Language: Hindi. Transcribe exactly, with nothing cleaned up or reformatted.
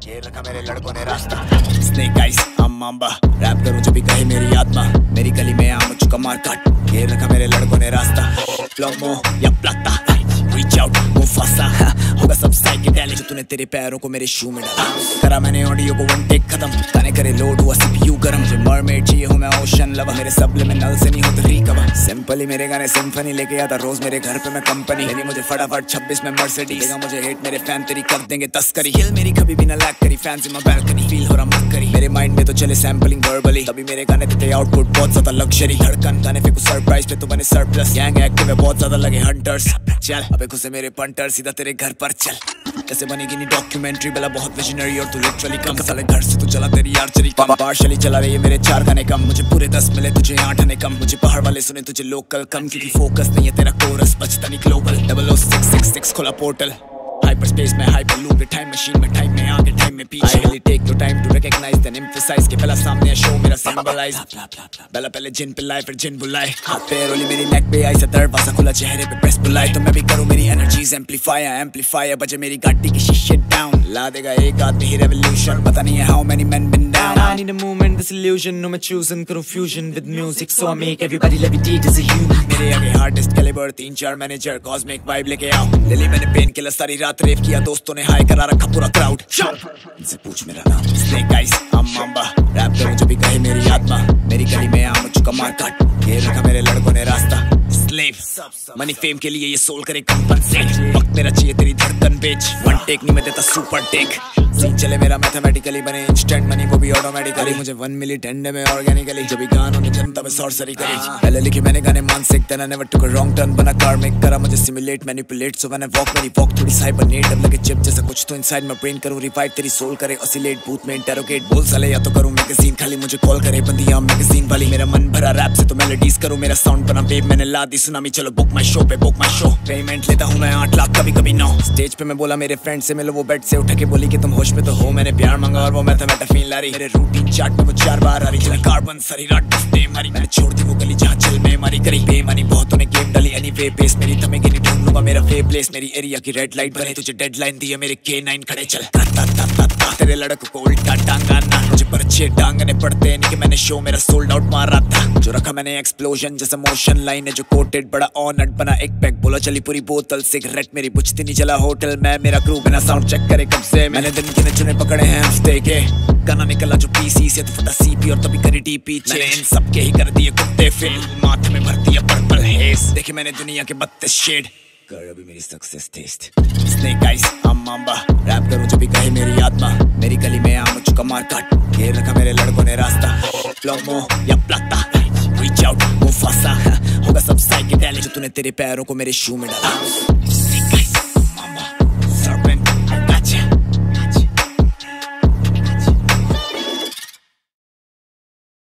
घेर रखा मेरे लड़कों ने रास्ता। स्नेक आइज हम मांबा रैप करूं जब भी कहे मेरी आत्मा, मेरी गली में आम चुका मार काट, घेर रखा मेरे लड़कों ने रास्ता। प्लोमो या प्लाटा रीच आउट मुफासा, होगा सब साइकेडेलिक जो तूने तेरे पैरों को मेरे शू में डाला। करा मैंने ऑडियो को वन टेक खत्म, गाने करे लोड हुआ सीपीयू गरम। मुझे मरमेड चाहिए हूँ मैं ओशन लवर, मेरे सब्लिमिनल से नहीं होते रिकवर। सिंपल ही मेरे गाने सिम्फनी लेके आता रोज मेरे घर पे मैं कंपनी। लेनी मुझे फटाफट छब्बीस में मर्सिडीज, देगा मुझे हेट मेरे फैन तेरी कर देंगे तस्करी। हिल मेरी कभी भी ना लैक करी, fans in my balcony feel हो रहा मत करी। मेरे माइंड में तो चले सैम्पलिंग वर्बली, तभी मेरे गाने देते आउटपुट बहुत ज्यादा लग्जरी। धड़कन गाने फेंकू सरप्राइज पे तो बने सरप्लस, गैंग एक्टिव है बहुत ज्यादा लगे हंटर्स। चल अबे खुद से मेरे पंटर सीधा तेरे घर पर चल, कैसे बनेगी नी डॉक्यूमेंट्री बला बहुत विजनरी और तू लिटरली कम साले घर से तू चला तेरी आर्चरी। पार्शली चला रही है मेरे चार गाने कम, मुझे पूरे दस मिले तुझे आठ आने कम। मुझे पहाड़ वाले सुने तुझे लोकल कम, क्योंकि फोकस नहीं है तेरा कोरस, बचता नहीं global. Double O six six six खोला पोर्टल, हाइपर स्पेस में हाइपर लूप, टाइम मशीन में टाइम में आगे टाइम में पीछे। I take your time to recognise then emphasise के पहला सामने शो मेरा सिंबलाइज। पहला पहले जिन पे लाए फिर जिन बुलाए, हाथ पे रोली मेरी नेक पे आई से दरवाजा खुला चेहरे पे प्रेस बुलाए। तो मैं भी करूं मेरी एनर्जीज एम्पलीफायर एम्पलीफायर, बजे मेरी गाड़ी की शीशे डाउन, ला देगा एक आदमी ही रेवोल्यूशन। पता नहीं है how many men been down, I need a moment this illusion, no मैं choosing करूं fusion with music, so I make everybody levitate as a human। मेरे आगे hardest caliber तीन चार मैनेजर cosmic vibe लेके आओ। ले ली मैंने पेन किलर सारी रात रेव किया, दोस्तों ने हाई करा रखा पूरा क्राउड। इनसे पूछ मेरा नाम स्नेक आइज हम मांबा रैप करूं जब भी कहे मेरी आत्मा, मेरी गली में आम चुका मार काट, घेर रखा मेरे लड़कों ने रास्ता। स्लेव मनी फेम के लिए ये सोल करे कंपनसेट, वक्त मेरा चाहिए तेरी धड़कन बेच, वन टेक नहीं मैं देता सुपर टेक। सीन चले मेरा मैथमेटिकली बने इंस्टेंट मनी वो भी ऑटोमेटिकली, मुझे वन मिली टेंडे में ऑर्गेनिकली। जब भी गानों ने जनता में सॉर्सरी करी, पहले लिखी मैंने गाने मानसिक देना never took a wrong turn, बना कार्मिक करा मुझे simulate manipulate. So when I walk मेरी वॉक थोड़ी साइबरनेट, अब लगे चिप जैसा कुछ तो इनसाइड मैं ब्रेन करूं रिवाइव, तेरी सोल करे ऑसिलेट बूथ में इंटरोगेट। बोल साले या तो करूं मैगजीन खाली, मुझे कॉल करे बंदियां मैगजीन वाली। मेरा मन भरा रैप से तो मेलोडीज करूं, मेरा साउंड बना वेव मैंने ला दी सुनामी। चलो बुक माय शो पे बुक माय शो, पेमेंट लेता हूं मैं आठ लाख कभी कभी नौ। स्टेज पे मैं बोला मेरे फ्रेंड से मिलो, वो बेड से उठ के बोली कि तुम होश में तो हो। मैंने प्यार मांगा और वो मैथमेटाफीन ला रही, मेरे रूटीन चार्ट में वो चार बार आ रही। चला कार्बन सरी रात डे मारी, मैंने छोड़ दी वो गली जहां चल में मारी करी बेमानी। बहुतों ने गेम डाली एनीवे पेस मेरी थमेगी नहीं, ढूंढ लूंगा मेरा वे प्लेस। मेरी एरिया की रेड लाइट बने, तुझे डेडलाइन दी है मेरे के नाइन खड़े चल। ता ता ता ता ता तेरे लड़कों को उल्टा टांगाना, मुझे पर्चे टांगने पड़ते नहीं कि मैंने शो मेरा सोल्ड आउट मारा था। जो रखा मैंने एक्सप्लोजन जैसा मोशन लाइन है जो कोटेड बड़ा ऑनट बना एक पैक, बोला चली पूरी बोतल सिगरेट मेरी बुझती नहीं। चला होटल में मेरा क्रू बिना साउंड चेक करे कब से, मैंने दिन के नचने पकड़े हैं हफ्ते के। गाना निकला जो पीसी से तो फटा सीपी और तभी करी डीपी चेंज। मैंने इन सब के ही कर दिए कुत्ते फेल, माथे में भर दिया पर्पल हेज। देखे मैंने दुनिया के बत्तीस शेड, कर अभी मेरी सक्सेस टेस्ट। स्नेक आइज हम मांबा रैप करूं जब भी कहे मेरी आत्मा, मेरी गली में आम चुका मार काट, घेर रखा मेरे लड़कों ने रास्ता। प्लोमो या प्लाटा रीच आउट मुफासा, होगा सब साइकेडेलिक जो तूने तेरे पैरों को मेरे शू में डाला।